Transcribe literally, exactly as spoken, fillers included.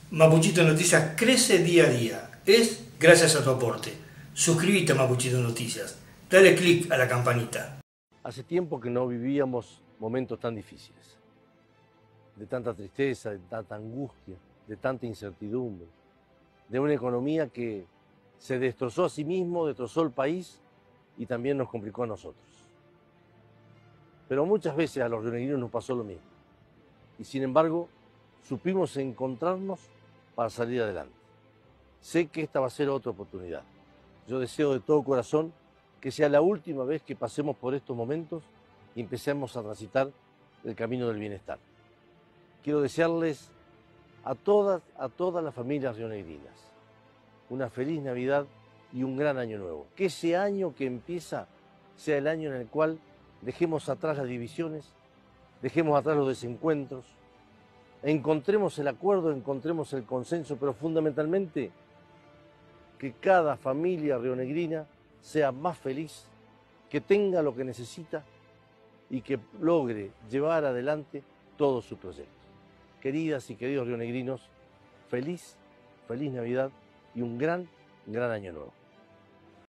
Mapuchito Noticias crece día a día. Es gracias a tu aporte. Suscríbete a Mapuchito Noticias. Dale click a la campanita. Hace tiempo que no vivíamos momentos tan difíciles, de tanta tristeza, de tanta angustia, de tanta incertidumbre, de una economía que se destrozó a sí mismo, destrozó el país y también nos complicó a nosotros. Pero muchas veces a los rionegrinos nos pasó lo mismo y sin embargo supimos encontrarnos para salir adelante. Sé que esta va a ser otra oportunidad. Yo deseo de todo corazón que sea la última vez que pasemos por estos momentos y empecemos a transitar el camino del bienestar. Quiero desearles a todas, a todas las familias rionegrinas una feliz Navidad y un gran año nuevo. Que ese año que empieza sea el año en el cual dejemos atrás las divisiones, dejemos atrás los desencuentros, encontremos el acuerdo, encontremos el consenso, pero fundamentalmente que cada familia rionegrina sea más feliz, que tenga lo que necesita y que logre llevar adelante todos sus proyectos. Queridas y queridos rionegrinos, feliz, feliz Navidad y un gran, gran año nuevo.